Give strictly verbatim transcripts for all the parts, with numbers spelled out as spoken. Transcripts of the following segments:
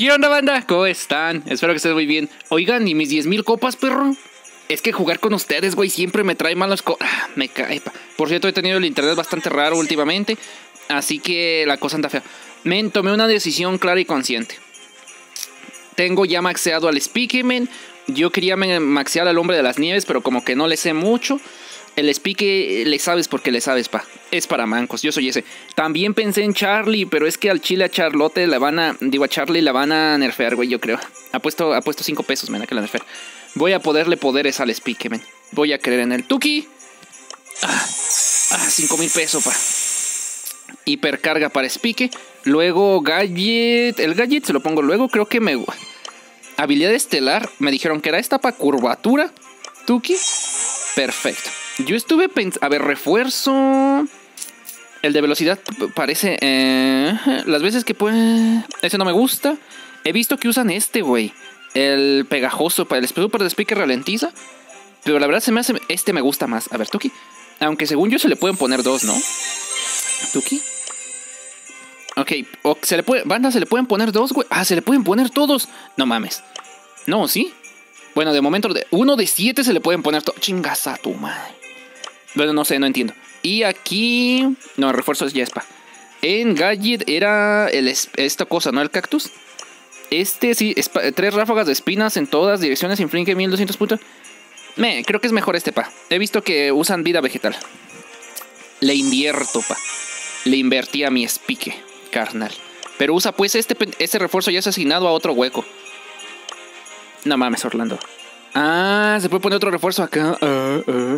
¿Qué onda, banda? ¿Cómo están? Espero que estén muy bien. Oigan, ¿y mis diez mil copas, perro? Es que jugar con ustedes, güey, siempre me trae malas cosas. Ah, me cae, pa. Por cierto, he tenido el internet bastante raro últimamente, así que la cosa anda fea. Men, tomé una decisión clara y consciente. Tengo ya maxeado al Spique, men. Yo quería maxear al Hombre de las Nieves, pero como que no le sé mucho. El Spique le sabes porque le sabes, pa. Es para mancos, yo soy ese. También pensé en Charlie, pero es que al chile a Charlotte la van a... Digo, a Charlie la van a nerfear, güey, yo creo. Apuesto, apuesto cinco pesos, men, a que la nerfear. Voy a poderle poderes al Spique, men. Voy a creer en el Tuki. Ah, ah cinco mil pesos, pa. Hipercarga para Spique. Luego Gadget. El Gadget se lo pongo luego, creo que me... Habilidad estelar, me dijeron que era esta para curvatura. Tuki. Perfecto. Yo estuve pensando... A ver, refuerzo... El de velocidad parece... Eh, las veces que puede... Ese no me gusta. He visto que usan este, güey. El pegajoso para el super de Spique ralentiza. Pero la verdad se me hace... Este me gusta más. A ver, Tuki. Aunque según yo se le pueden poner dos, ¿no? Tuki. Ok. O se le puede... Banda, se le pueden poner dos, güey. Ah, se le pueden poner todos. No mames. No, ¿sí? Bueno, de momento de uno de siete se le pueden poner todos. Chingas a tu madre. Bueno, no sé, no entiendo. Y aquí... No, el refuerzo es Yespa. En Gadget era el, esta cosa, ¿no? El cactus. Este sí, tres ráfagas de espinas en todas direcciones, inflige mil doscientos puntos. Me, creo que es mejor este, pa. He visto que usan vida vegetal. Le invierto, pa. Le invertí a mi Spique, carnal. Pero usa pues este, este refuerzo ya es asignado a otro hueco. No mames, Orlando. Ah, se puede poner otro refuerzo acá. Uh, uh.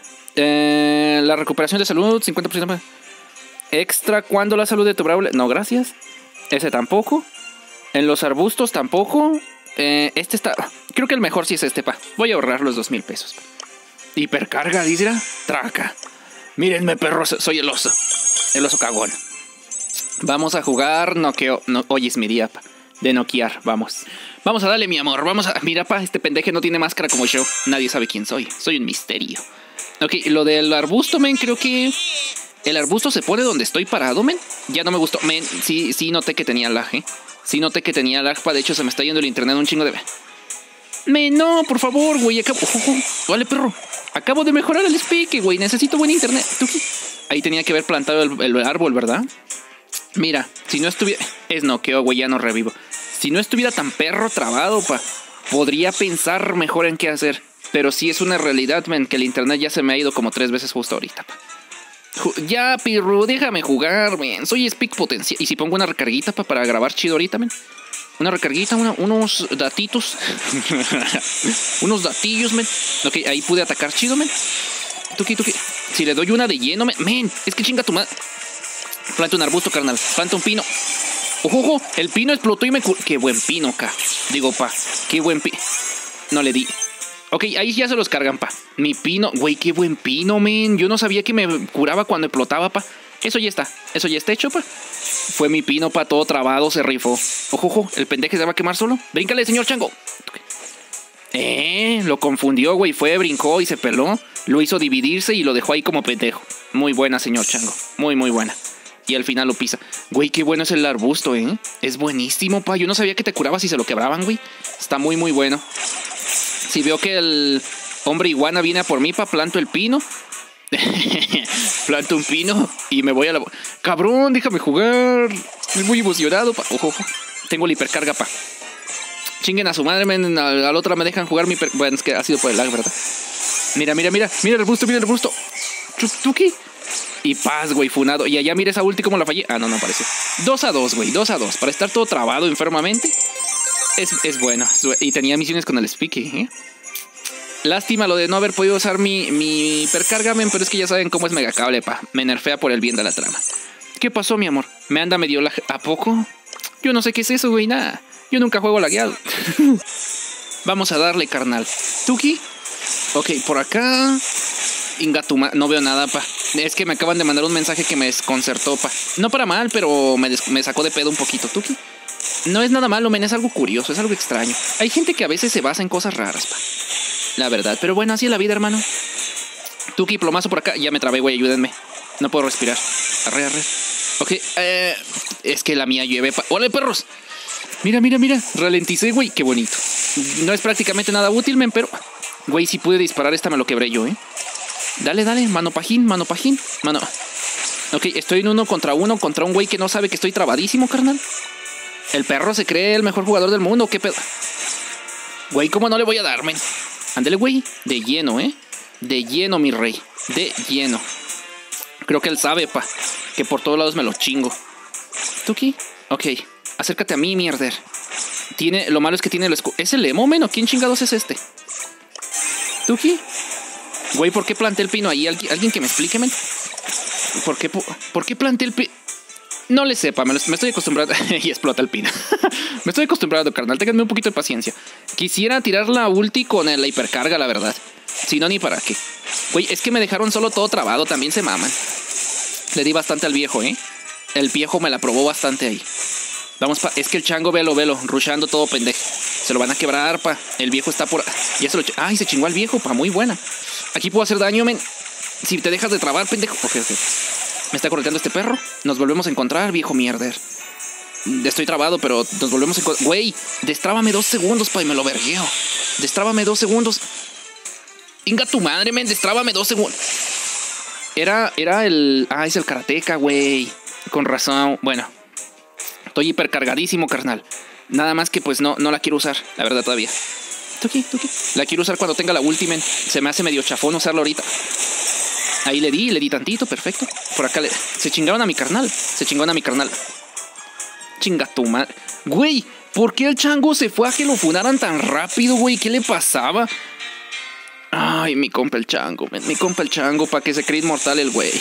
Eh, la recuperación de salud, cincuenta por ciento. Extra cuando la salud de tu Brawler. No, gracias. Ese tampoco. En los arbustos tampoco. Eh, este está... Creo que el mejor sí es este, pa. Voy a ahorrar los dos mil pesos. Pa. Hipercarga, dice. Traca. Mírenme, perro. Soy el oso. El oso cagón. Vamos a jugar noqueo. No, hoy es mi día, pa. De noquear, vamos. Vamos a darle, mi amor. Vamos a... Mira, pa, este pendeje no tiene máscara como yo. Nadie sabe quién soy. Soy un misterio. Ok, lo del arbusto, men, creo que... El arbusto se pone donde estoy parado, men. Ya no me gustó. Men, sí, sí noté que tenía lag, eh. Sí noté que tenía lag, pa. De hecho, se me está yendo el internet un chingo de... Men, no, por favor, güey. Acabo... Oh, oh, oh. Vale, perro. Acabo de mejorar el Spique, güey. Necesito buen internet. ¿Tuki? Ahí tenía que haber plantado el, el árbol, ¿verdad? Mira, si no estuviera... Es noqueo, güey, ya no revivo. Si no estuviera tan perro trabado, pa, podría pensar mejor en qué hacer. Pero sí es una realidad, men, que el internet ya se me ha ido como tres veces justo ahorita, pa. Ya, pirru, déjame jugar, men. Soy Spique potencial. Y si pongo una recarguita, pa, para grabar chido ahorita, men. Una recarguita, una, unos datitos. Unos datillos, men. Ok, ahí pude atacar chido, men. Tuki, tuki. Si le doy una de lleno, men. Men, es que chinga tu madre. Planta un arbusto, carnal. Planta un pino. Ojo, ojo, el pino explotó y me... Qué buen pino, acá. Digo, pa, qué buen pino. No le di. Ok, ahí ya se los cargan, pa. Mi pino, güey, qué buen pino, men. Yo no sabía que me curaba cuando explotaba, pa. Eso ya está, eso ya está hecho, pa. Fue mi pino, pa, todo trabado, se rifó. Ojo, ojo, el pendeje se va a quemar solo. Bríncale, señor chango. Eh, lo confundió, güey. Fue, brincó y se peló. Lo hizo dividirse y lo dejó ahí como pendejo. Muy buena, señor chango. Muy, muy buena. Y al final lo pisa. Güey, qué bueno es el arbusto, ¿eh? Es buenísimo, pa. Yo no sabía que te curabas si se lo quebraban, güey. Está muy, muy bueno. Si veo que el hombre iguana viene a por mí, pa, planto el pino. Planto un pino y me voy a la... Cabrón, déjame jugar. Estoy muy emocionado, pa. Ojo, ojo. Tengo la hipercarga, pa. Chinguen a su madre, men. A la otra me dejan jugar mi... Per... Bueno, es que ha sido por el lag, ¿verdad? Mira, mira, mira. Mira el arbusto, mira el arbusto. Tuki. Y paz, güey, funado. Y allá mira esa ulti como la fallé. Ah, no, no apareció. dos a dos, güey, dos a dos. Para estar todo trabado enfermamente. Es, es bueno. Y tenía misiones con el Spique, ¿eh? Lástima lo de no haber podido usar mi, mi hipercarga, men. Pero es que ya saben cómo es Megacable, pa. Me nerfea por el bien de la trama. ¿Qué pasó, mi amor? ¿Me anda medio lag? ¿A poco? Yo no sé qué es eso, güey, nada. Yo nunca juego lagueado. Vamos a darle, carnal. Tuki. Ok, por acá... Ingatuma, no veo nada, pa. Es que me acaban de mandar un mensaje que me desconcertó, pa. No para mal, pero me, me sacó de pedo un poquito. Tuki. No es nada malo, men, es algo curioso, es algo extraño. Hay gente que a veces se basa en cosas raras, pa. La verdad, pero bueno, así es la vida, hermano. Tuki, plomazo por acá. Ya me trabé, güey, ayúdenme. No puedo respirar. Arre, arre. Ok, eh, es que la mía llueve, pa. ¡Hola, perros! Mira, mira, mira. Ralenticé, güey. Qué bonito. No es prácticamente nada útil, men, pero... Güey, si pude disparar esta me lo quebré yo, ¿eh? Dale, dale. Mano pajín, mano pajín. Mano... Ok, estoy en uno contra uno contra un güey que no sabe que estoy trabadísimo, carnal. El perro se cree el mejor jugador del mundo. ¿Qué pedo? Güey, ¿cómo no le voy a dar, men? Ándale, güey. De lleno, ¿eh? De lleno, mi rey. De lleno. Creo que él sabe, pa. Que por todos lados me lo chingo. ¿Tuki? Ok. Acércate a mí, mierder. Tiene... Lo malo es que tiene el escudo. ¿Es el emo, men? ¿O quién chingados es este? ¿Tuki? Güey, ¿por qué planté el pino ahí? ¿Alguien, ¿alguien que me explique, men? ¿Por qué, por, ¿Por qué planté el pino? No le sepa, me, lo, me estoy acostumbrando. Y explota el pino. Me estoy acostumbrado, carnal. Ténganme un poquito de paciencia. Quisiera tirar la ulti con la hipercarga, la verdad. Si no, ni para qué. Güey, es que me dejaron solo todo trabado. También se maman. Le di bastante al viejo, ¿eh? El viejo me la probó bastante ahí. Vamos, pa. Es que el chango, velo, velo. Rushando todo pendejo. Se lo van a quebrar, pa. El viejo está por... Ya se lo... Ay, se chingó al viejo, pa. Muy buena. Aquí puedo hacer daño, men. Si te dejas de trabar, pendejo. Ok, ok. Me está correteando este perro. Nos volvemos a encontrar, viejo mierder. Estoy trabado, pero nos volvemos a encontrar. Güey, destrábame dos segundos, pa, y me lo vergueo. Destrábame dos segundos. Inga tu madre, men. Destrábame dos segundos. Era, era el... Ah, es el karateka, güey. Con razón. Bueno. Estoy hipercargadísimo, carnal. Nada más que pues no, no la quiero usar. La verdad, todavía. Tuki, tuki. La quiero usar cuando tenga la ulti, men. Se me hace medio chafón usarla ahorita. Ahí le di, le di tantito, perfecto. Por acá le... Se chingaron a mi carnal. Se chingaron a mi carnal. Chinga tu madre. Güey, ¿por qué el chango se fue a que lo funaran tan rápido, güey? ¿Qué le pasaba? Ay, mi compa el chango, man. Mi compa el chango, para que se cree inmortal el güey.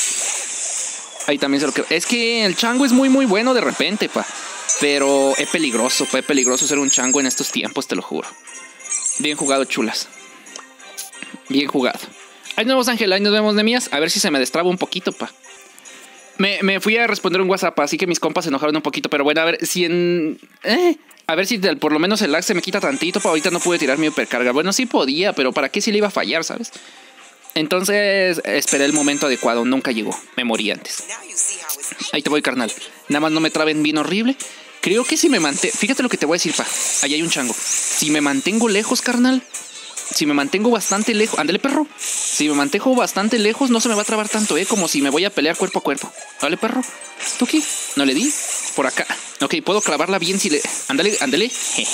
Ahí también se lo creo. Es que el chango es muy, muy bueno de repente, pa. Pero es peligroso, pa. Es peligroso ser un chango en estos tiempos, te lo juro. Bien jugado, chulas. Bien jugado. Ahí nos vemos, Ángel. Ahí nos vemos, Nemías. A ver si se me destraba un poquito, pa. Me, me fui a responder un WhatsApp, así que mis compas se enojaron un poquito. Pero bueno, a ver si en... Eh, a ver si por lo menos el lag se me quita tantito, pa. Ahorita no pude tirar mi hipercarga. Bueno, sí podía, pero ¿para qué si le iba a fallar, sabes? Entonces esperé el momento adecuado. Nunca llegó. Me morí antes. Ahí te voy, carnal. Nada más no me traben bien horrible. Creo que si me mantengo... Fíjate lo que te voy a decir, pa. Ahí hay un chango. Si me mantengo lejos, carnal... Si me mantengo bastante lejos... Ándale, perro. Si me mantengo bastante lejos, no se me va a trabar tanto, ¿eh? Como si me voy a pelear cuerpo a cuerpo. Dale, perro. ¿Tuki? ¿No le di? Por acá. Ok, puedo clavarla bien si le... Ándale, ándale.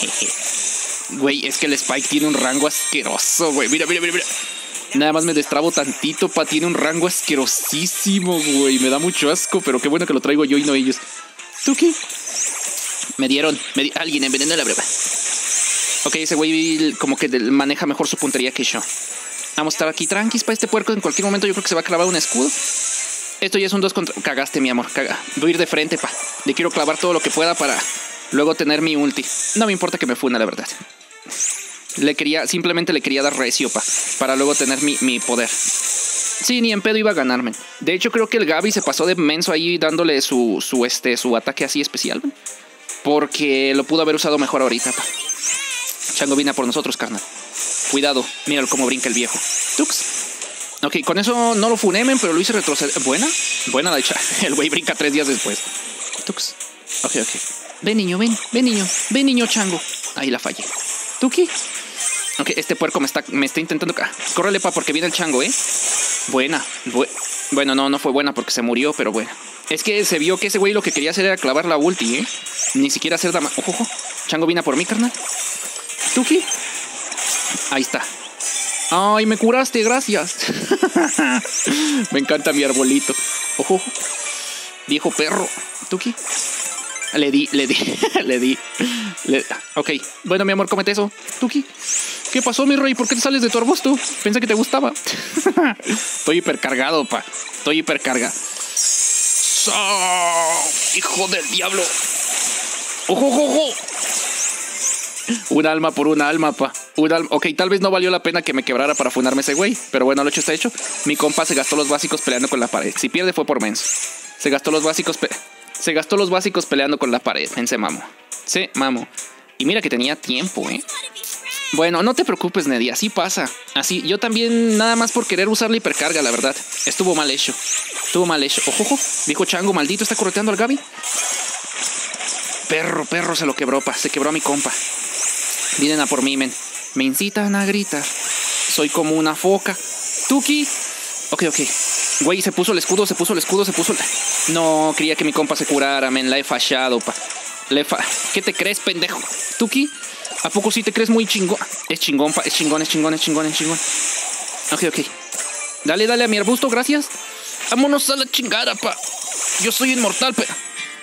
Güey, es que el Spike tiene un rango asqueroso, güey. Mira, mira, mira, mira. Nada más me destrabo tantito, pa. Tiene un rango asquerosísimo, güey. Me da mucho asco, pero qué bueno que lo traigo yo y no ellos. ¿Tuki? Me dieron... Me di... Alguien envenenó la breva. Ok, ese güey como que maneja mejor su puntería que yo. Vamos a estar aquí tranquis para este puerco. En cualquier momento yo creo que se va a clavar un escudo. Esto ya es un dos contra... Cagaste, mi amor. Caga. Voy a ir de frente, pa. Le quiero clavar todo lo que pueda para luego tener mi ulti. No me importa que me funa, la verdad. Le quería... Simplemente le quería dar recio, pa. Para luego tener mi, mi poder. Sí, ni en pedo iba a ganarme. De hecho, creo que el Gaby se pasó de menso ahí dándole su, su, este, su ataque así especial, man. Porque lo pudo haber usado mejor ahorita, pa. Chango viene por nosotros, carnal. Cuidado, míralo cómo brinca el viejo. Tux. Ok, con eso no lo funemen, pero lo hice retroceder. ¿Buena? Buena la hecha. El güey brinca tres días después. Tux. Ok, ok. Ven, niño, ven. Ven, niño. Ven, niño, chango. Ahí la fallé. ¿Tuki? Ok, este puerco me está, me está intentando... Ah, córrele, pa, porque viene el chango, ¿eh? Buena. Bu bueno, no, no fue buena porque se murió, pero bueno. Es que se vio que ese güey lo que quería hacer era clavar la ulti, ¿eh? Ni siquiera hacer dama... Ojo, ojo. Chango viene por mí, carnal. ¿Tuki? Ahí está. Ay, me curaste, gracias. Me encanta mi arbolito. Ojo, ojo. Viejo perro. ¿Tuki? Le di, le di, le di. Le... Ok, bueno, mi amor, cómete eso. ¿Tuki? ¿Qué pasó, mi rey? ¿Por qué te sales de tu arbusto? Pensé que te gustaba. Estoy hipercargado, pa. Estoy hipercargado. ¡Oh! ¡Hijo del diablo! ¡Ojo, ojo, ojo! Un alma por un alma, pa. Un alma. Ok, tal vez no valió la pena que me quebrara para funarme ese güey. Pero bueno, lo hecho está hecho. Mi compa se gastó los básicos peleando con la pared. Si pierde fue por menso. Se gastó los básicos pe Se gastó los básicos peleando con la pared. Mense mamo. Sí, mamo. Y mira que tenía tiempo, eh. Bueno, no te preocupes, Neddy. Así pasa. Así, yo también nada más por querer usar la hipercarga, la verdad. Estuvo mal hecho. Estuvo mal hecho. Ojo, ojo. Viejo chango maldito está correteando al Gaby. Perro, perro, se lo quebró, pa. Se quebró a mi compa. Vienen a por mí, men. Me incitan a gritar. Soy como una foca. Tuki. Ok, ok. Güey, se puso el escudo, se puso el escudo, se puso... El... No, quería que mi compa se curara, men. La he fallado, pa. La he fa... ¿Qué te crees, pendejo? Tuki. ¿A poco sí te crees muy chingón? Es chingón, pa. Es chingón, es chingón, es chingón, es chingón. Ok, ok. Dale, dale a mi arbusto, gracias. Vámonos a la chingada, pa. Yo soy inmortal, pa.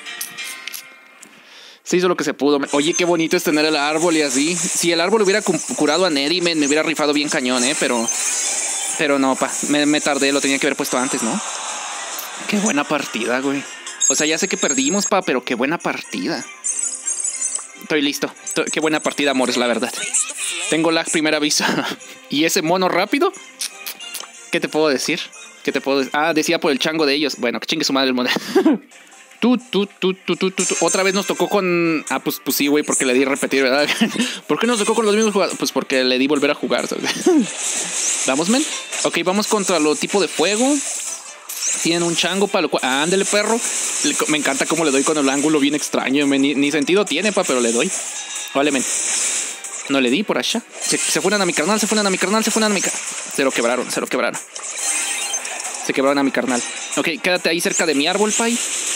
Se hizo lo que se pudo. Oye, qué bonito es tener el árbol y así. Si el árbol hubiera curado a Neri, me, me hubiera rifado bien cañón, eh. Pero... Pero no, pa. Me, me tardé, lo tenía que haber puesto antes, ¿no? Qué buena partida, güey. O sea, ya sé que perdimos, pa, pero qué buena partida. Estoy listo. Qué buena partida, amores, la verdad. Tengo lag, primer aviso. ¿Y ese mono rápido? ¿Qué te puedo decir? ¿Qué te puedo decir? Ah, decía por el chango de ellos. Bueno, que chingue su madre el mono. Tú, tú, tú, tú, tú, tú. Otra vez nos tocó con... Ah, pues, pues sí, güey, porque le di repetir, ¿verdad? ¿Por qué nos tocó con los mismos jugadores? Pues porque le di volver a jugar, ¿sabes? Vamos, men. Ok, vamos contra lo tipo de fuego. Tienen un chango para lo cual... Ah, ándele, perro. Me encanta cómo le doy con el ángulo bien extraño. Ni, ni sentido tiene, pa, pero le doy. Vale, men. No le di por allá. Se, se fueron a mi carnal, se fueron a mi carnal, se fueron a mi carnal. Se lo quebraron, se lo quebraron. Se quebraron a mi carnal. Ok, quédate ahí cerca de mi árbol, pay.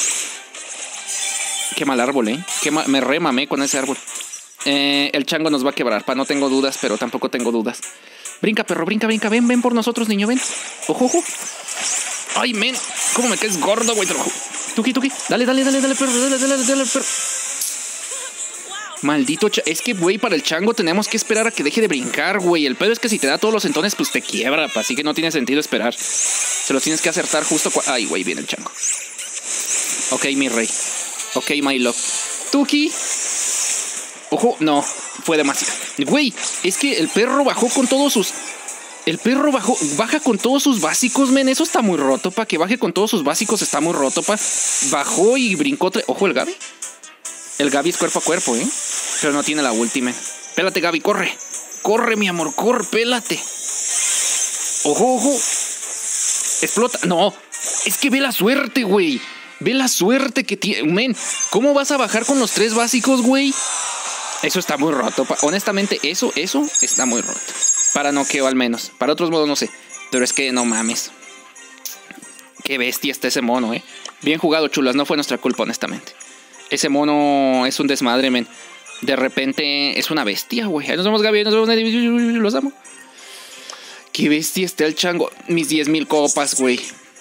Qué mal árbol, eh. Qué ma me remamé con ese árbol. Eh, el chango nos va a quebrar, pa. No tengo dudas, pero tampoco tengo dudas. Brinca, perro, brinca, brinca. Ven, ven por nosotros, niño, ven. Ojo, ojo. Ay, men. ¿Cómo me caes gordo, güey? Tuki, tuki. Dale, dale, dale, dale, perro. Dale, dale, dale, dale, perro. Maldito cha... Es que, güey, para el chango tenemos que esperar a que deje de brincar, güey. El pedo es que si te da todos los entones, pues te quiebra, pa. Así que no tiene sentido esperar. Se los tienes que acertar justo... Ay, güey, viene el chango. Ok, mi rey. Ok, my love. Tuki. Ojo, no. Fue demasiado. Güey, es que el perro bajó con todos sus... El perro bajó, baja con todos sus básicos, men. Eso está muy roto, pa. Que baje con todos sus básicos está muy roto, pa. Bajó y brincó... Ojo, el Gaby. El Gaby es cuerpo a cuerpo, ¿eh? Pero no tiene la última. Pélate, Gaby, corre. Corre, mi amor, corre, pélate. Ojo, ojo. Explota. No, es que ve la suerte, güey. Ve la suerte que tiene. Men, ¿cómo vas a bajar con los tres básicos, güey? Eso está muy roto. Honestamente, eso, eso está muy roto. Para noqueo al menos. Para otros modos no sé. Pero es que no mames. Qué bestia está ese mono, eh. Bien jugado, chulas. No fue nuestra culpa, honestamente. Ese mono es un desmadre, men. De repente es una bestia, güey. Ahí nos vemos, Gaby. Nos vemos, Nelly. Los amo. Qué bestia está el chango. Mis diez mil copas, güey.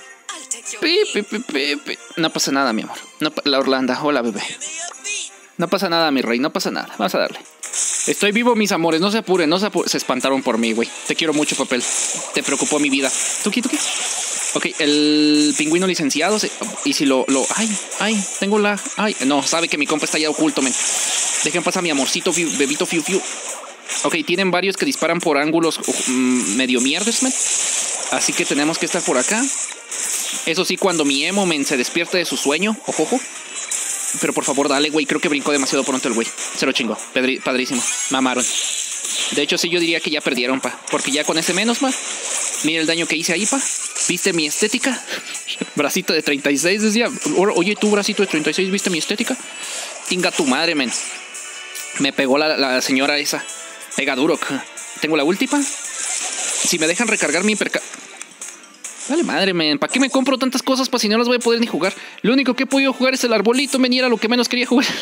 Pi, pi, pi, pi. No pasa nada, mi amor. No, la Orlando. Hola, bebé. No pasa nada, mi rey. No pasa nada. Vamos a darle. Estoy vivo, mis amores. No se apuren. No se apuren. Se espantaron por mí, güey. Te quiero mucho, papel. Te preocupó mi vida. Tuki, tuki. Ok, el pingüino licenciado se... Y si lo, lo... Ay, ay, tengo la... Ay, no, sabe que mi compa está ya oculto, men. Dejen pasar a mi amorcito, fiu, bebito, fiu, fiu. Ok, tienen varios que disparan por ángulos um, medio mierdes, men. Así que tenemos que estar por acá. Eso sí, cuando mi emo, men, se despierte de su sueño. Ojo, ojo. Pero por favor, dale, güey. Creo que brincó demasiado pronto el güey. Se lo chingó. Pedri padrísimo. Mamaron. De hecho, sí, yo diría que ya perdieron, pa. Porque ya con ese menos, ma. Mira el daño que hice ahí, pa. ¿Viste mi estética? Bracito de treinta y seis, decía. Oye, tú, bracito de treinta y seis, ¿viste mi estética? Tinga tu madre, men. Me pegó la, la señora esa. Pega duro. ¿Tengo la última? Si me dejan recargar mi hiperca... Vale madre, men. ¿Para qué me compro tantas cosas para si no las voy a poder ni jugar? Lo único que he podido jugar es el arbolito, men. Y era lo que menos quería jugar.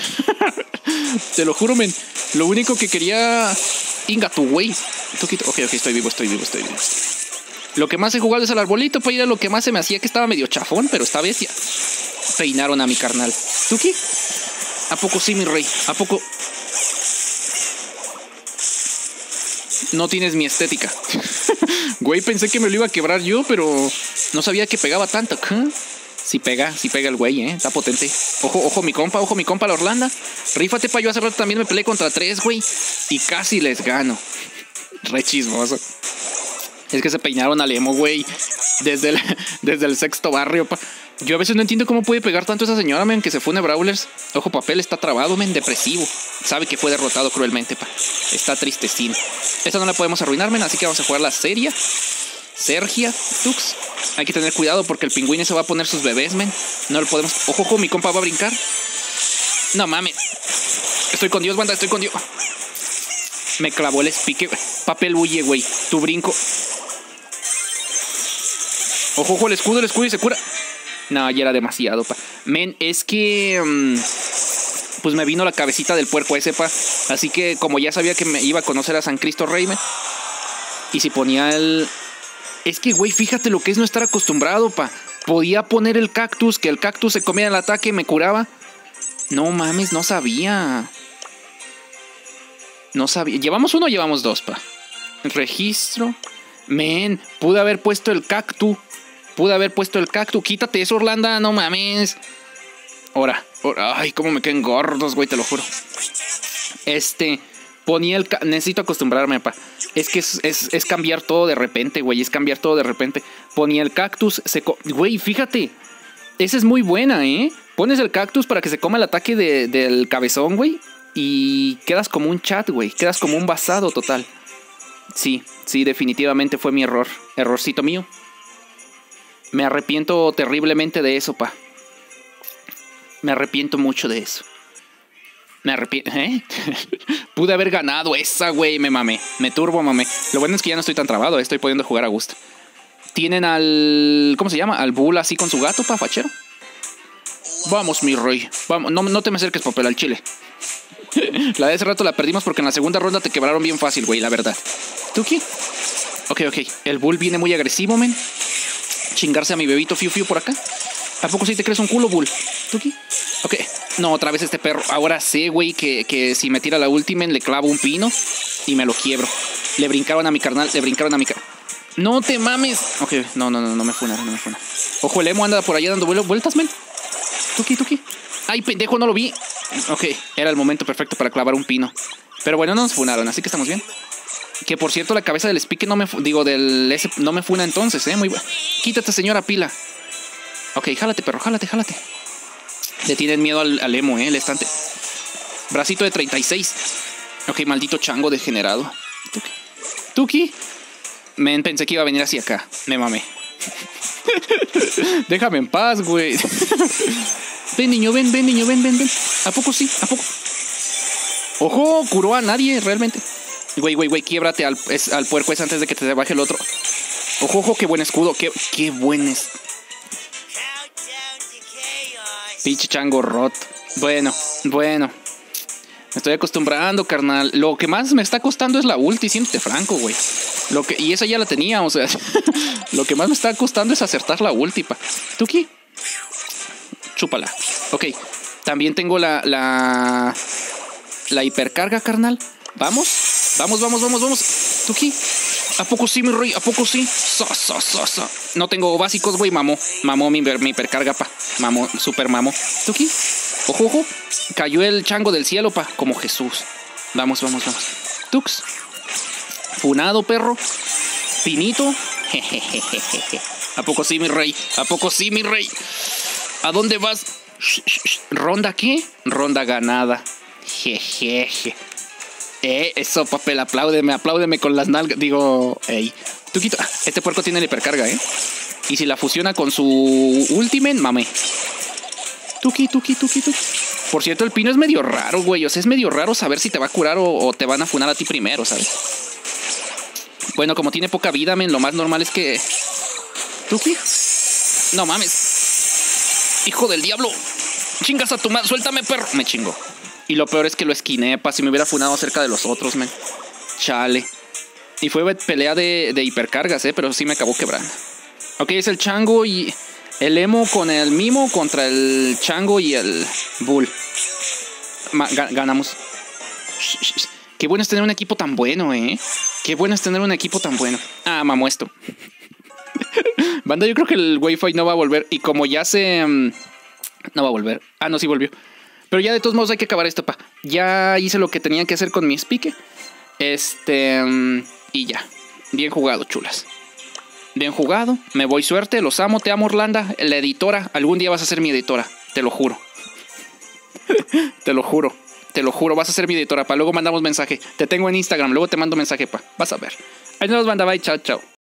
Te lo juro, men. Lo único que quería... Tinga tu güey. Ok, ok, estoy vivo, estoy vivo, estoy vivo. Lo que más he jugado es el arbolito, para ir a lo que más se me hacía, que estaba medio chafón, pero esta vez ya peinaron a mi carnal. ¿Tuki? ¿A poco sí, mi rey? ¿A poco? No tienes mi estética. Güey, pensé que me lo iba a quebrar yo, pero no sabía que pegaba tanto. ¿Qué? Sí pega, sí pega el güey, eh. Está potente. Ojo, ojo, mi compa, ojo, mi compa, la Orlando. Rífate, pa. Yo hace rato también me peleé contra tres, güey. Y casi les gano. Re chismoso. Es que se peinaron al emo, güey. Desde el, desde el sexto barrio, pa. Yo a veces no entiendo cómo puede pegar tanto esa señora, men, que se fue en Brawlers. Ojo, papel está trabado, men, depresivo. Sabe que fue derrotado cruelmente, pa. Está tristecín. Esta no la podemos arruinar, men, así que vamos a jugar la serie. Sergia, Tux. Hay que tener cuidado porque el pingüino se va a poner sus bebés, men. No lo podemos... Ojo, ojo, mi compa va a brincar. No mames. Estoy con Dios, banda, estoy con Dios. Me clavó el espique. Papel huye, güey. Tu brinco. Ojo, ojo, el escudo, el escudo y se cura. No, ya era demasiado, pa. Men, es que... Um, pues me vino la cabecita del puerco ese, pa. Así que como ya sabía que me iba a conocer a San Cristo Rey, men, y si ponía el... Es que, güey, fíjate lo que es no estar acostumbrado, pa. Podía poner el cactus, que el cactus se comía el ataque y me curaba. No mames, no sabía. No sabía. ¿Llevamos uno o llevamos dos, pa? Registro. Men, pude haber puesto el cactus. Pude haber puesto el cactus. Quítate eso, Orlando, no mames. Ahora, ay, cómo me quedan gordos, güey, te lo juro. Este, ponía el... Necesito acostumbrarme, pa. Es que es, es, es cambiar todo de repente, güey. Es cambiar todo de repente. Ponía el cactus, se... Güey, fíjate. Esa es muy buena, ¿eh? Pones el cactus para que se coma el ataque de, del cabezón, güey. Y quedas como un chat, güey. Quedas como un basado total. Sí, sí, definitivamente fue mi error. Errorcito mío. Me arrepiento terriblemente de eso, pa. Me arrepiento mucho de eso. Me arrepiento, ¿eh? Pude haber ganado esa, güey. Me mamé. Me turbo, mamé. Lo bueno es que ya no estoy tan trabado. Estoy pudiendo jugar a gusto. Tienen al... ¿Cómo se llama? Al Bull así con su gato, pa, fachero. Vamos, mi rey. Vamos. No, no te me acerques, papel, al chile. La de ese rato la perdimos porque en la segunda ronda te quebraron bien fácil, güey, la verdad. ¿Tuki? Ok, ok. El Bull viene muy agresivo, men. Chingarse a mi bebito Fiu Fiu por acá. ¿A poco sí te crees un culo, Bull? ¿Tuki? Ok. No, otra vez este perro. Ahora sé, güey, que, que si me tira la ultimate le clavo un pino y me lo quiebro. Le brincaron a mi carnal, le brincaron a mi carnal. No te mames. Ok, no, no, no, no me funaron, no me funaron. Ojo, el emo anda por allá dando vueltas, men. Tuki, tuki. Ay, pendejo, no lo vi. Ok, era el momento perfecto para clavar un pino. Pero bueno, no nos funaron, así que estamos bien. Que por cierto, la cabeza del speaker no me... Digo, del ese no me funa entonces, eh. Muy bueno. Quítate, señora pila. Ok, jálate, perro, jálate, jálate. Le tienen miedo al, al emo, eh, el estante. Bracito de treinta y seis. Ok, maldito chango degenerado. Tuki. Tuki. Men, pensé que iba a venir hacia acá. Me mamé. Déjame en paz, güey. Ven, niño, ven, ven, niño, ven, ven, ven. ¿A poco sí? ¿A poco? Ojo, curó a nadie, realmente. Güey, güey, güey, quiebrate al, es, al puerco ese antes de que te baje el otro. Ojo, ojo, qué buen escudo. Qué, qué buen es. Pinche chango rot. Bueno, bueno. Me estoy acostumbrando, carnal. Lo que más me está costando es la ulti, siéntete franco, güey. Lo que, y esa ya la tenía, o sea. Lo que más me está costando es acertar la ulti, pa. ¿Tuki? Chúpala. Ok. También tengo la, la... La hipercarga, carnal. Vamos. Vamos, vamos, vamos, vamos. ¿Tuki? ¿A poco sí, mi rey? ¿A poco sí? So, so, so, so. No tengo básicos, güey. Mamó. Mamó mi, mi hipercarga, pa. Mamó. Super mamó. ¿Tuki? Ojo, ojo. Cayó el chango del cielo, pa. Como Jesús. Vamos, vamos, vamos. Tux. Funado, perro. Pinito. Jejejeje. ¿A poco sí, mi rey? ¿A poco sí, mi rey? ¿A dónde vas? ¿Ronda qué? Ronda ganada. Jejeje. Eh, eso, papel, apláudeme, apláudeme con las nalgas. Digo, ey. Tuquito. Ah, este puerco tiene la hipercarga, eh. Y si la fusiona con su ultimate, mame. Tuki, tuki, tuki, tuki. Por cierto, el pino es medio raro, güey. O sea, es medio raro saber si te va a curar o, o te van a funar a ti primero, ¿sabes? Bueno, como tiene poca vida, men, lo más normal es que... ¿Tuki? No mames. Hijo del diablo. Chingas a tu madre. Suéltame, perro. Me chingo. Y lo peor es que lo esquiné, pa. Si me hubiera funado cerca de los otros, men. Chale. Y fue pelea de, de hipercargas, eh. Pero sí me acabó quebrando. Ok, es el chango y... El emo con el mimo contra el chango y el bull. Ma ganamos. Qué bueno es tener un equipo tan bueno, eh. Qué bueno es tener un equipo tan bueno. Ah, mamó esto. Banda, yo creo que el Wi-Fi no va a volver. Y como ya se... Um, no va a volver. Ah, no, sí volvió. Pero ya de todos modos hay que acabar esto, pa. Ya hice lo que tenía que hacer con mi speaker. Este... Um, y ya. Bien jugado, chulas. Bien jugado. Me voy, suerte. Los amo, te amo, Orlando. La editora. Algún día vas a ser mi editora. Te lo juro. Te lo juro. Te lo juro. Vas a ser mi editora, pa. Luego mandamos mensaje. Te tengo en Instagram. Luego te mando mensaje, pa. Vas a ver. Ahí nos manda. Bye. Chao, chao.